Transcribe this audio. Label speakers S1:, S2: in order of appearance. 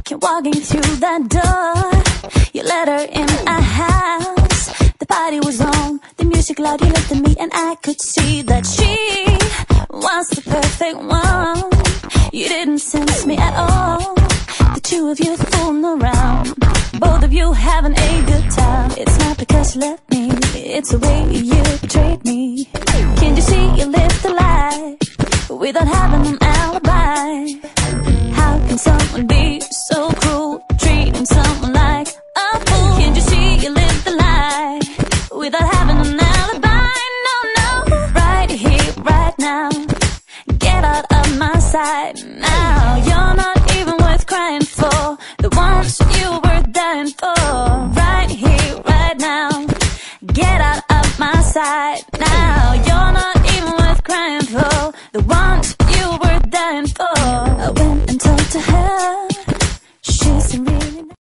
S1: came walking through that door. You let her in a house. The party was on, the music loud. You looked at me and I could see that she was the perfect one. You didn't sense me at all. The two of you fooling around, both of you having a good time. It's not because you left me, it's the way you betrayed me. Can't you see you lived a lie without having an alibi? How can someone be so cruel, treating someone like a fool? Can't you see you lived a lie without having an alibi? No, no, right here, right now. Get out of my sight now. You're not even worth crying for, the ones you were dying for. Right here, right now. Get out of my sight now. You're not even worth crying for, the ones you were dying for. I went and talked to her. She's really